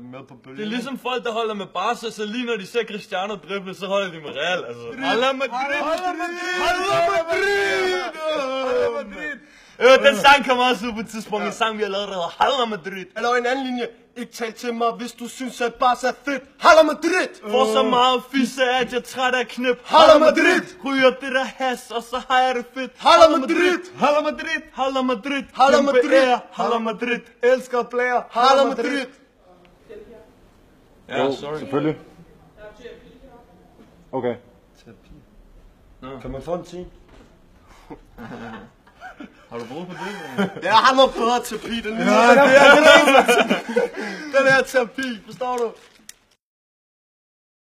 med på bølgen. Det er ligesom folk, der holder med Barca, så lige når de ser Cristiano drible, så holder de med Real, altså. Hala Madrid! Hala Madrid! Den sang kommer også ud på et tidspunkt, en sang vi har lavet, der hedder Hala Madrid. Eller en anden linje. Ikke tal til mig, hvis du synes, at Barca er fedt. Hala Madrid! Får så meget fisse, at jeg er træt af knip. Hala Madrid! Ryger det der has, og så har jeg det fedt. Hala Madrid! Hala Madrid! Hala Madrid! Hala Madrid! Hala Madrid! Elsker player. Hala Madrid! Ja, sorry. Selvfølgelig. Okay. Kan man få en 10? Har du brug for det? Ja, han var bedre terapi, den her. Den her terapi, forstår du?